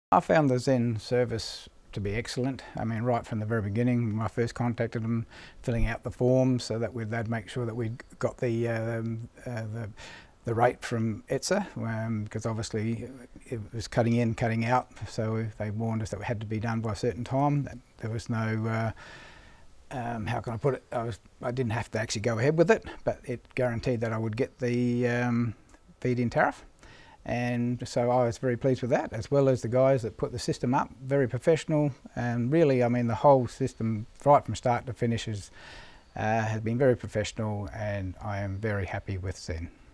I found the Zen service to be excellent. I mean, right from the very beginning, when I first contacted them, filling out the forms so that they'd make sure that we got the rate from ETSA, because obviously it was cutting in, cutting out. So they warned us that it had to be done by a certain time. There was no, how can I put it? I didn't have to actually go ahead with it, but it guaranteed that I would get the feed-in tariff. And so I was very pleased with that, as well as the guys that put the system up, very professional. And really, I mean, the whole system, right from start to finish, has been very professional, and I am very happy with Zen.